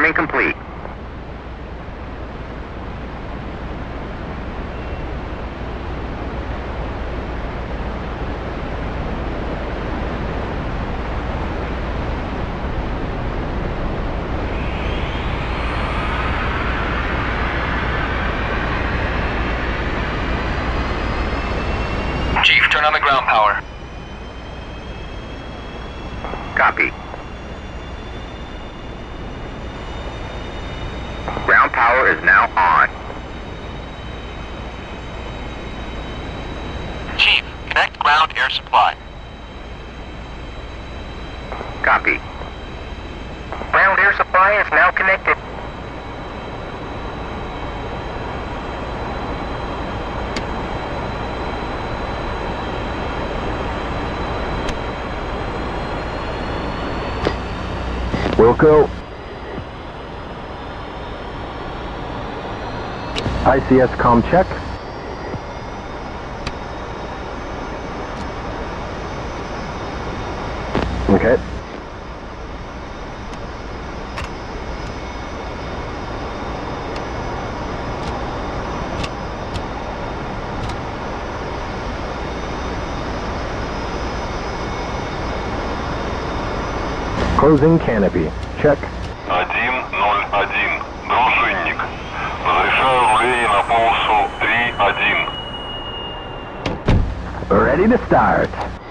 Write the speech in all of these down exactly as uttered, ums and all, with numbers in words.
Arming complete. Chief, turn on the ground power. Copy. Ground power is now on. Chief, connect ground air supply. Copy. Ground air supply is now connected. Wilco. I C S comm check. Okay. Closing canopy. Check. один ноль один. Дружинник. Разрешаю рулей на полосу три один. Ready to start.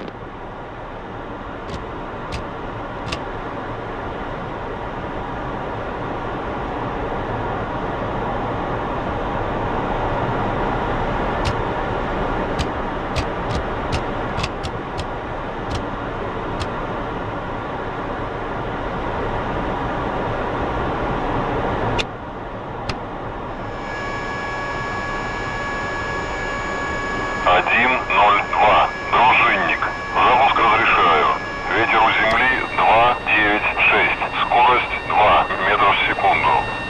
один ноль два. Дружинник. Запуск разрешаю. Ветер у земли два девять шесть. Скорость два метра в секунду.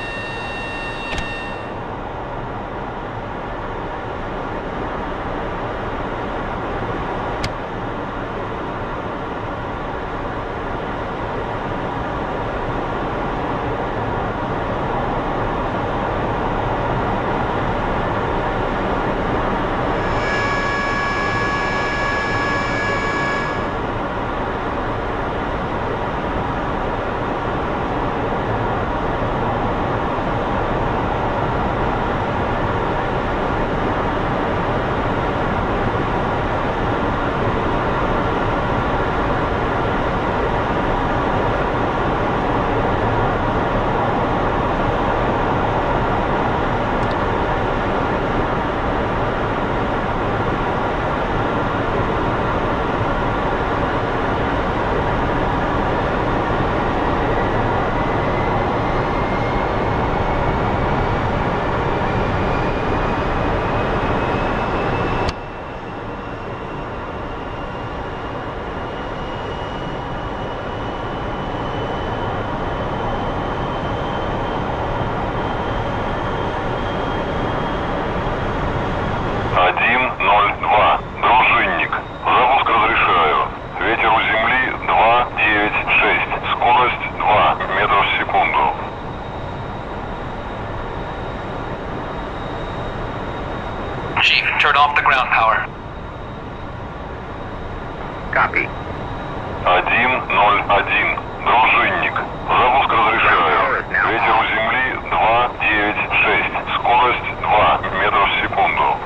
один ноль два. Дружинник. Запуск разрешаю. Ветер у земли два девять шесть. Скорость два метра в секунду. Chief, turn off the ground power. Copy. один ноль один. Дружинник. Запуск разрешаю. Ветер у земли два девять шесть. Скорость два метра в секунду.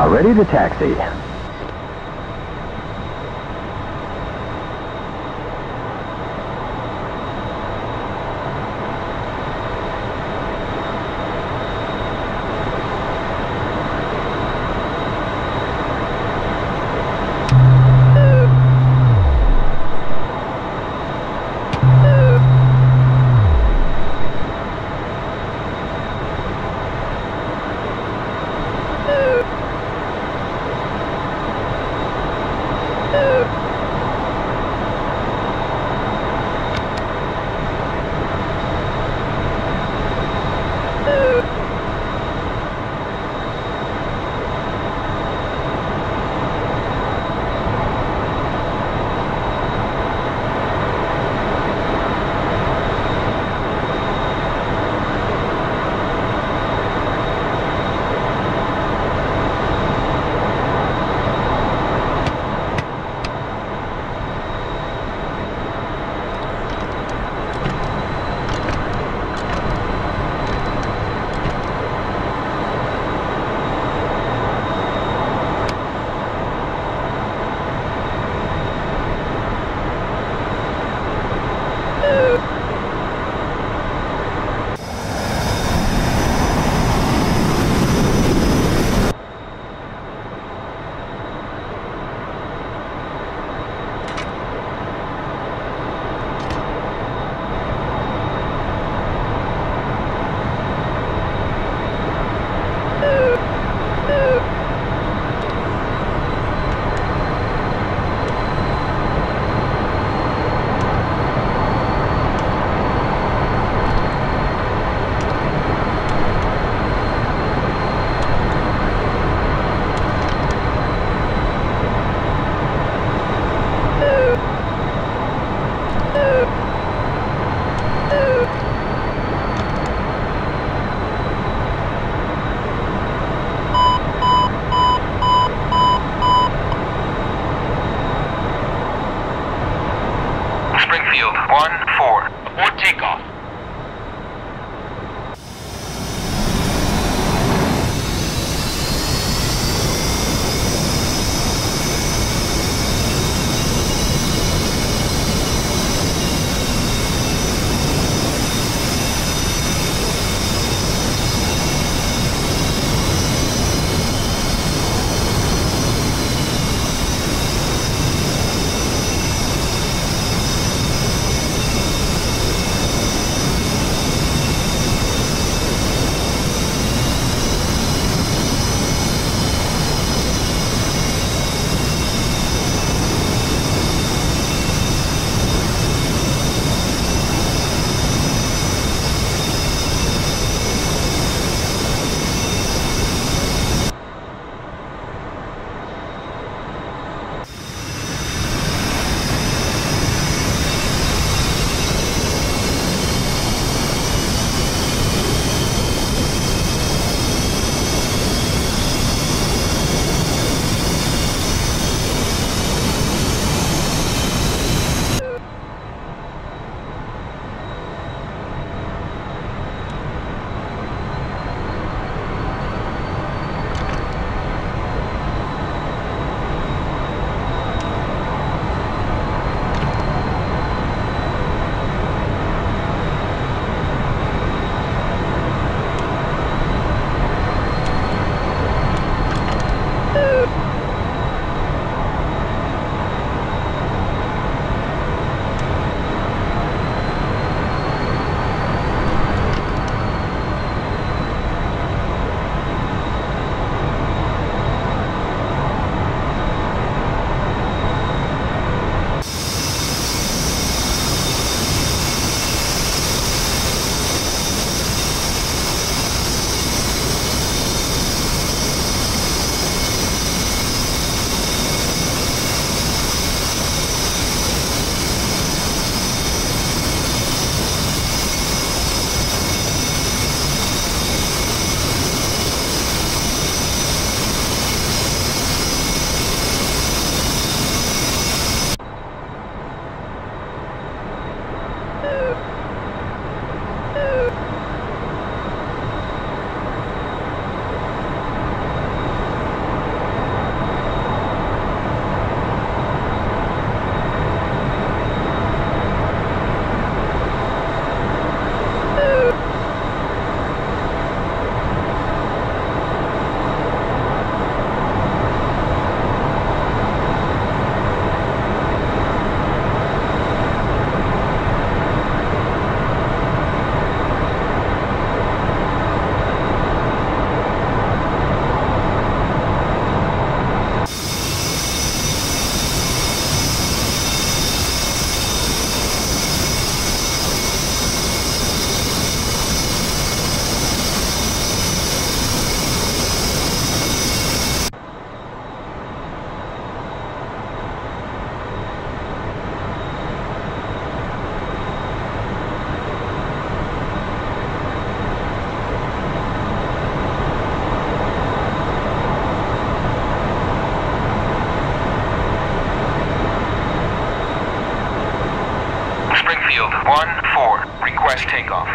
Now ready to taxi. one four. Request takeoff.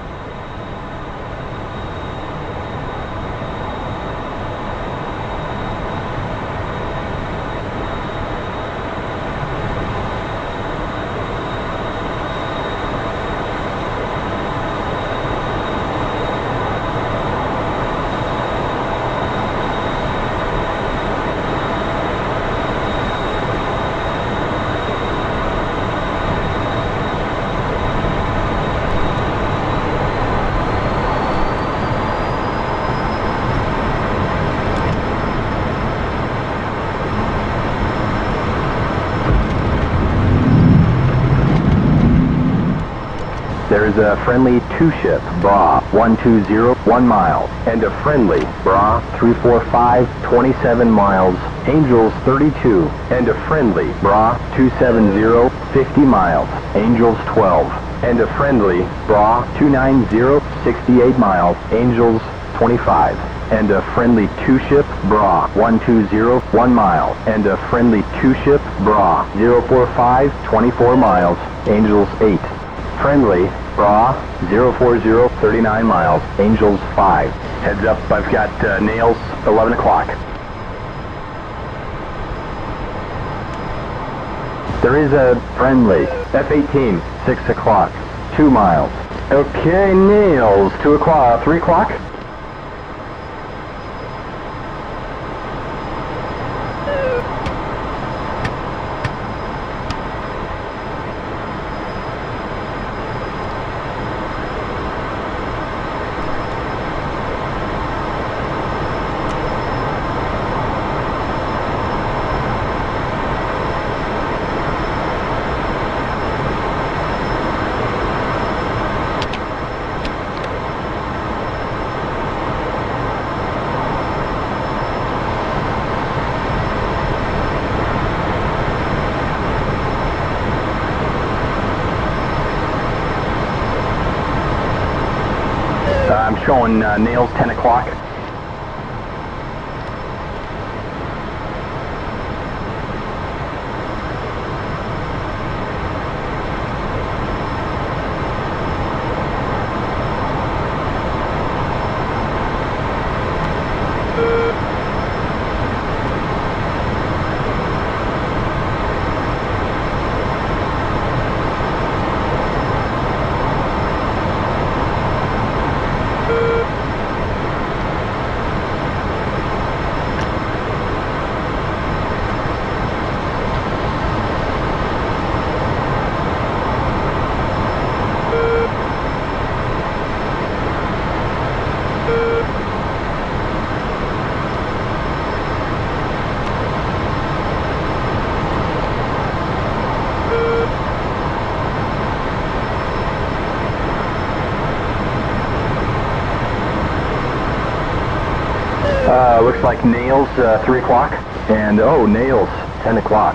There is a friendly two-ship, Bra one two zero, one mile, and a friendly Bra three four five, twenty-seven miles, Angels thirty-two, and a friendly Bra two seven zero, fifty miles, Angels twelve, and a friendly Bra two nine zero, sixty-eight miles, Angels twenty-five, and a friendly two-ship Bra one two zero, one mile, and a friendly two-ship Bra zero four five, twenty-four miles, Angels eight. Friendly, Bra zero four zero, thirty-nine miles, Angels five. Heads up, I've got uh, nails, eleven o'clock. There is a friendly, F eighteen, six o'clock, two miles. Okay, nails, two o'clock, three o'clock. I'm showing uh, nails ten o'clock. Uh, looks like nails, uh, three o'clock, and oh, nails, ten o'clock.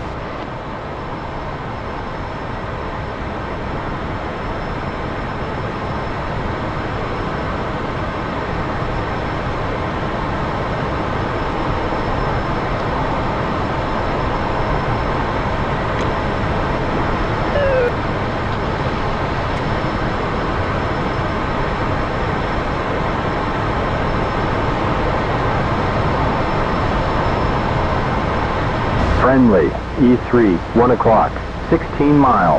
Friendly, E three, one o'clock, sixteen miles.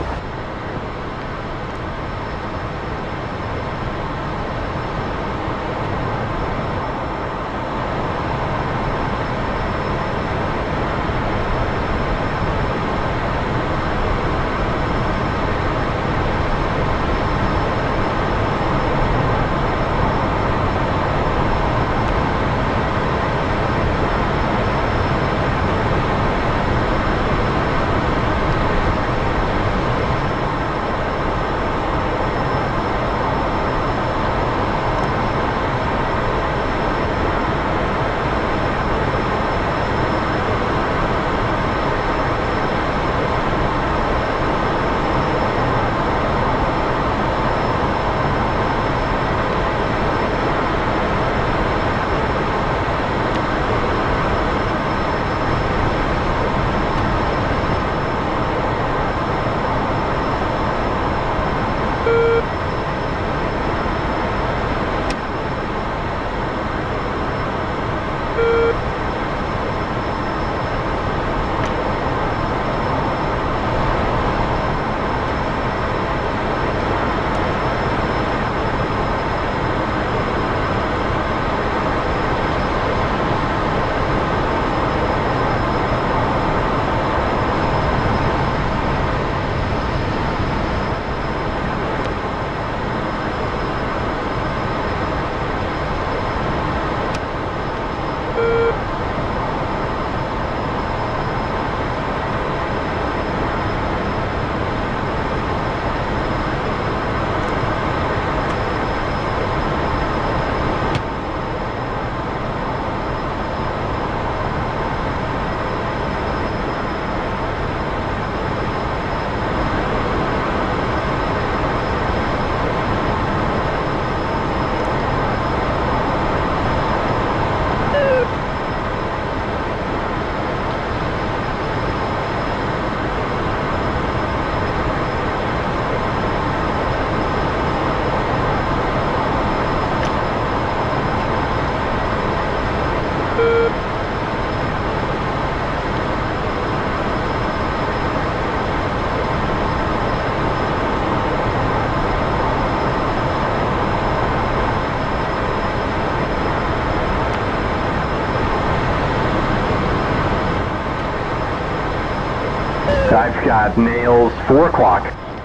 I've got nails, four o'clock.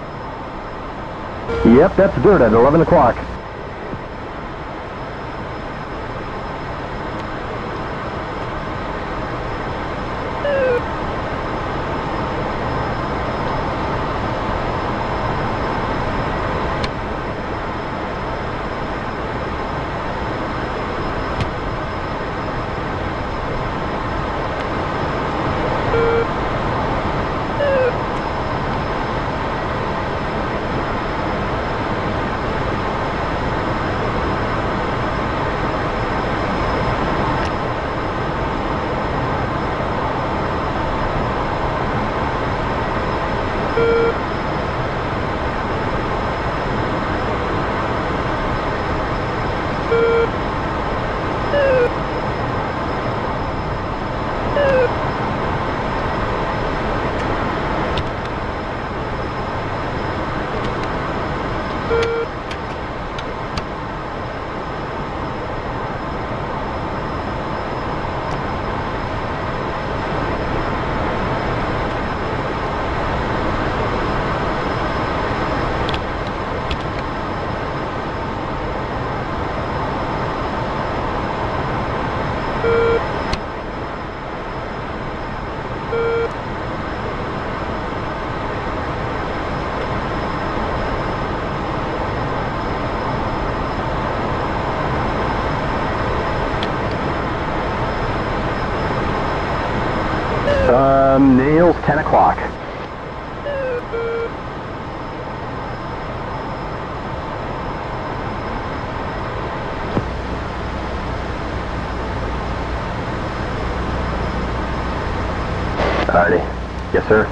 Yep, that's dirt at eleven o'clock. Um, nails, ten o'clock. Alrighty. Yes, sir.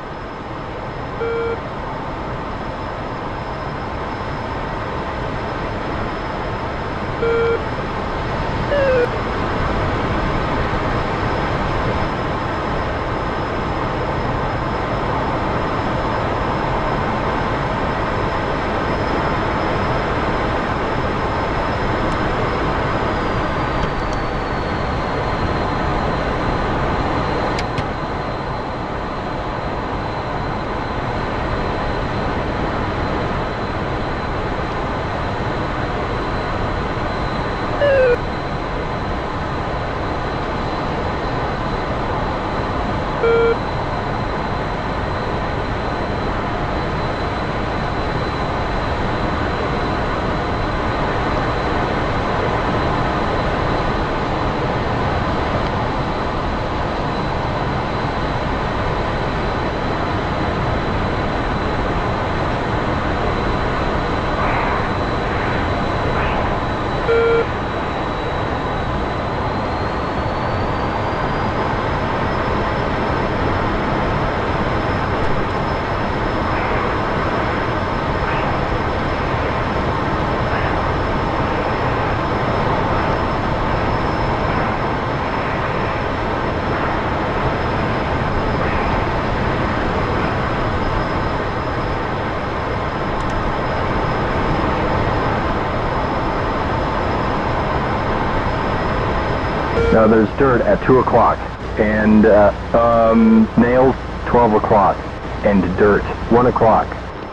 Now there's dirt at two o'clock, and uh, um, nails, twelve o'clock, and dirt, one o'clock.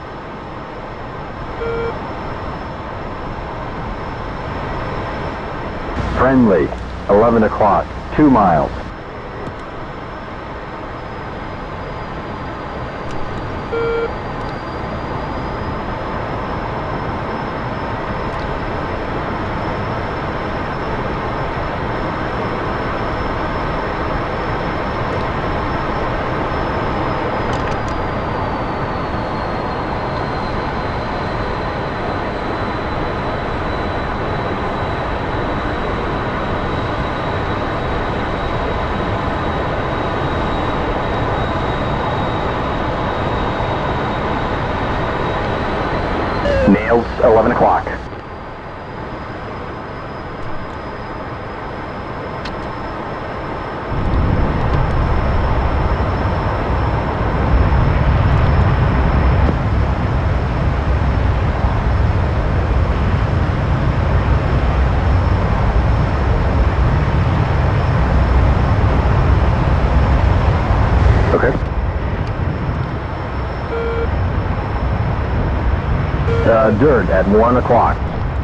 Friendly, eleven o'clock, two miles. Nails, eleven o'clock. Okay. dirt at one o'clock.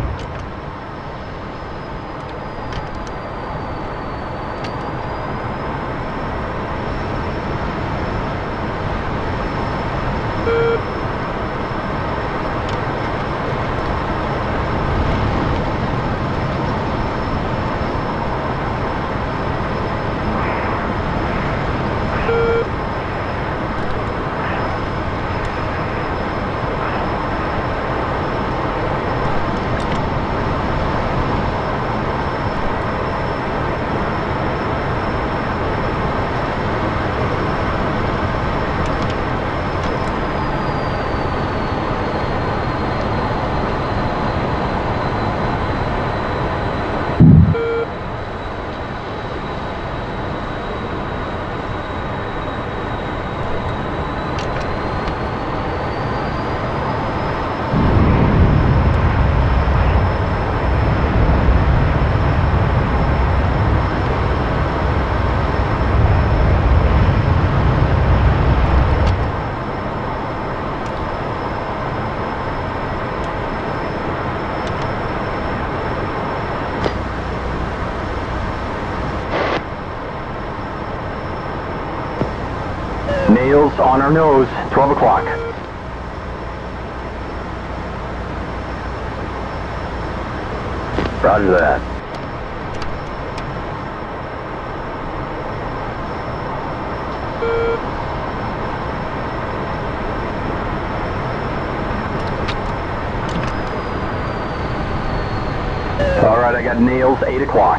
Nails on our nose, twelve o'clock. Roger that. All right, I got nails, eight o'clock.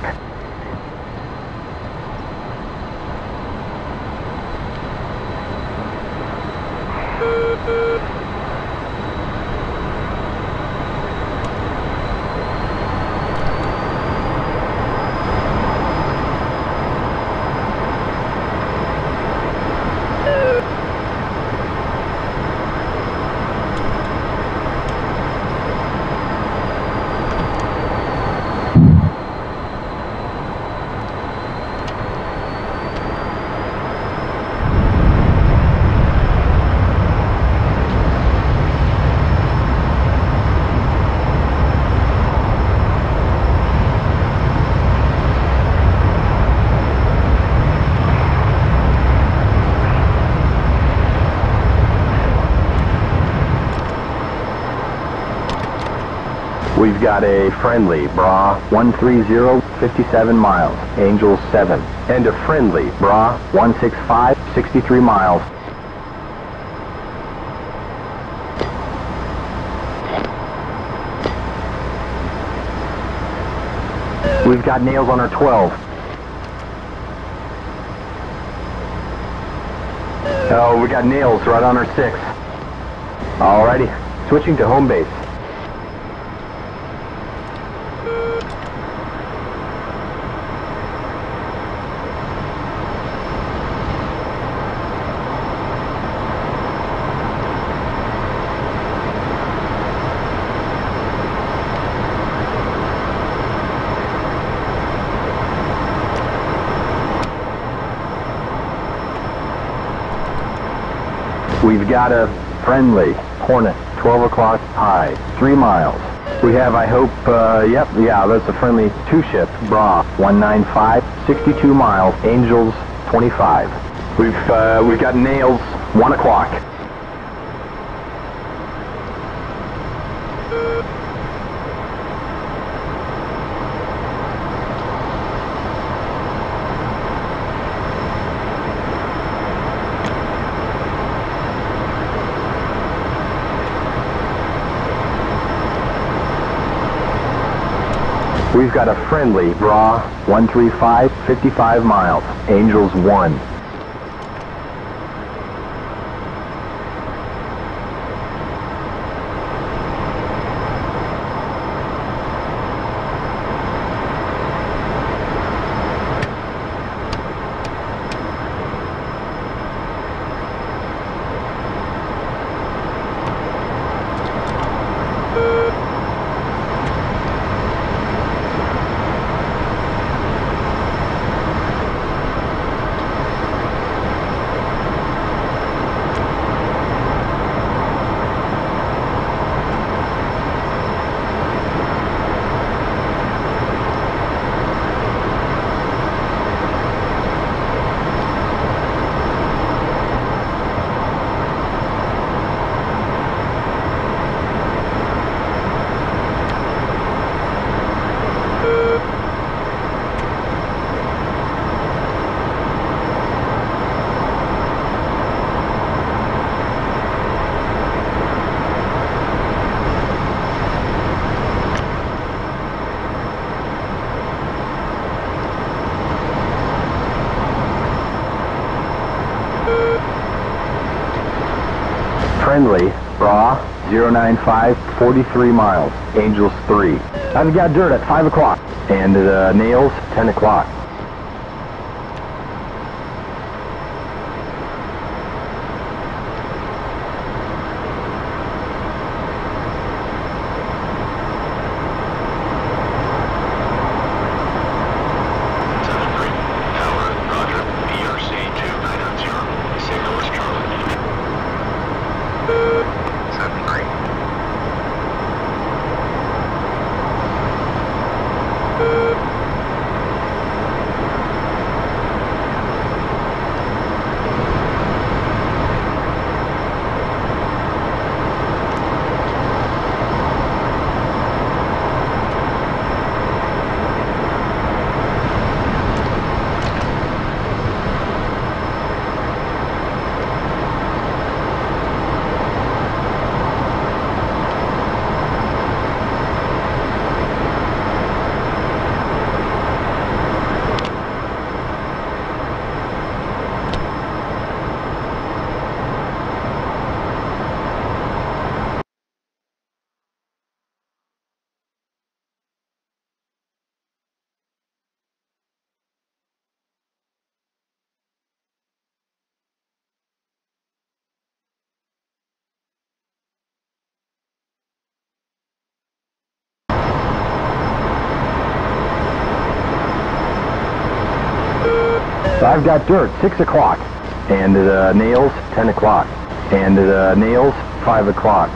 We've got a friendly, Bra one three zero, fifty-seven miles, Angels seven. And a friendly, Bra one six five, sixty-three miles. We've got nails on our twelve. Oh, we got nails right on our six. Alrighty, switching to home base. We've got a friendly Hornet, twelve o'clock high, three miles. We have, I hope, uh, yep, yeah, that's a friendly two-ship, Bra one nine five, sixty-two miles, Angels twenty-five. We've, uh, we've got nails, one o'clock. We've got a friendly Bra one three five, fifty-five miles, Angels one. friendly, Bra, zero nine five, forty-three miles, Angels three. I've got dirt at five o'clock, and uh, Nails, ten o'clock. I've got dirt, six o'clock, and uh, Nails, ten o'clock, and uh, Nails, five o'clock.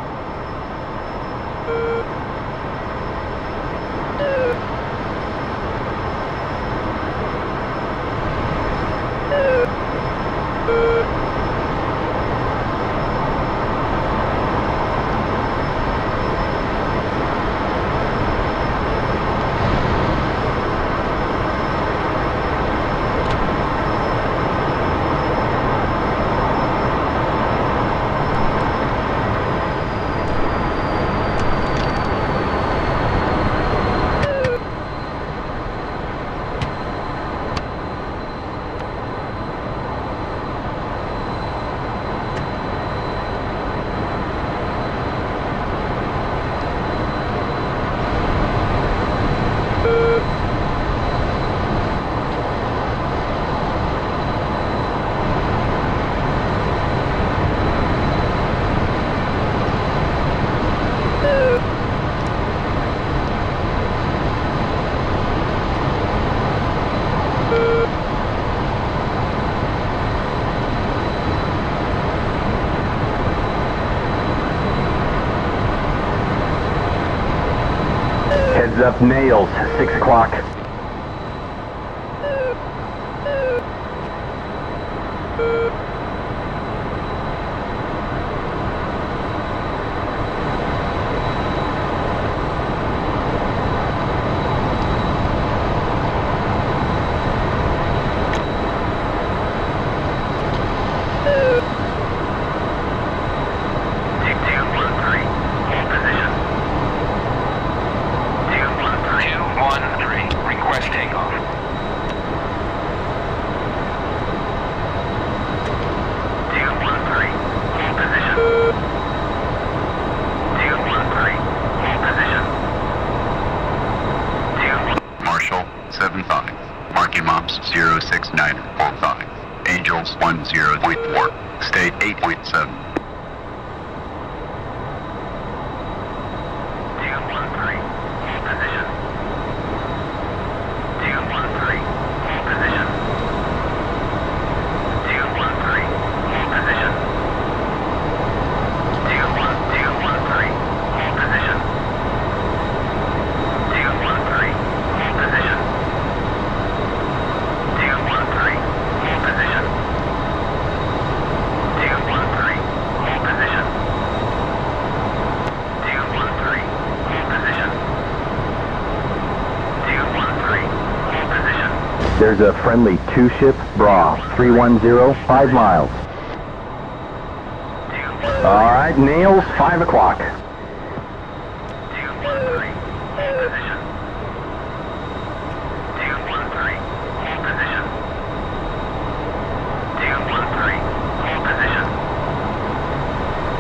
Heads up, Nails, six o'clock. zero six nine four five. Angels one zero point four. State eight point seven. two one three, hold position. two one three, hold position. two one three, hold position. two one two one three, hold position. two one three, hold position. two one three, hold position. two one three, hold position. two one three, hold position. two one three, hold position. There's a friendly two-ship, Bra, three one zero, five miles. All right, Nails, five o'clock. two one three, hold position. two one three, hold position. two one three, hold position.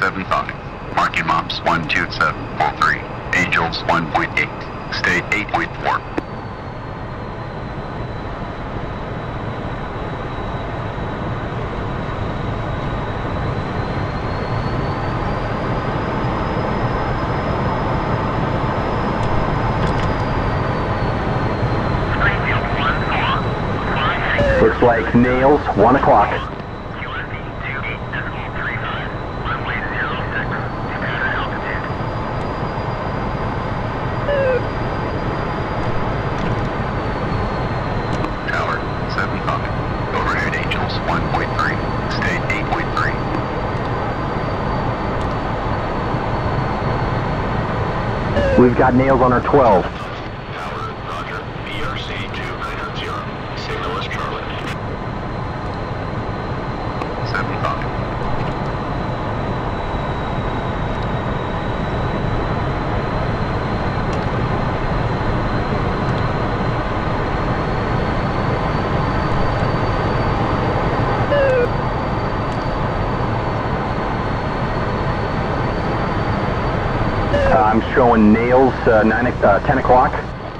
seven five. Marking Moms one two seven four three. Angels one point eight. State eight point four. Looks like nails, one o'clock. Tower seven five. Overhead Angels one point three. State eight point three. We've got nails on our twelve. Tower, roger. B R C two nine zero. Signal is Charlie. seven five. Uh, I'm showing nails, uh, nine, uh, ten o'clock.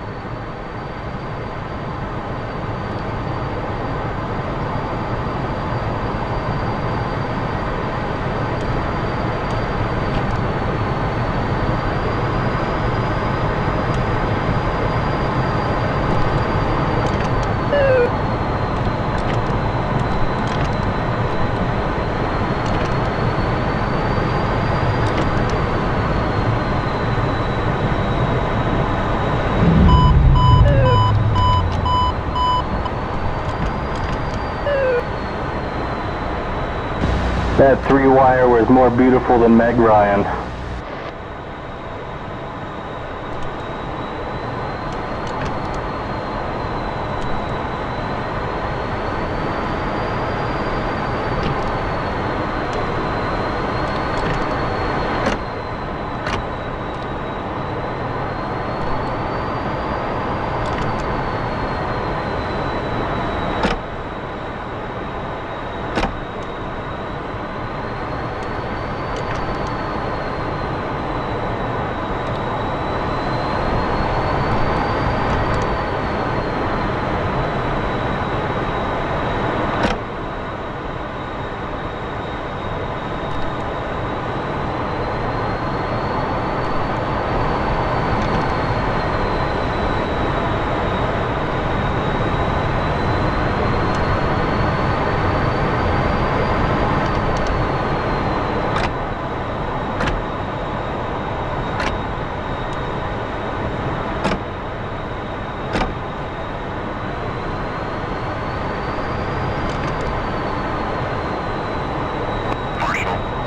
That three wire was more beautiful than Meg Ryan.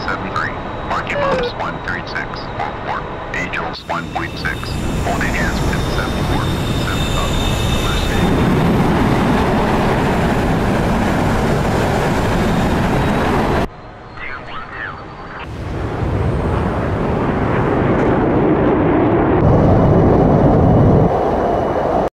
Moms one three six four four. Angels one point six. Holding hands.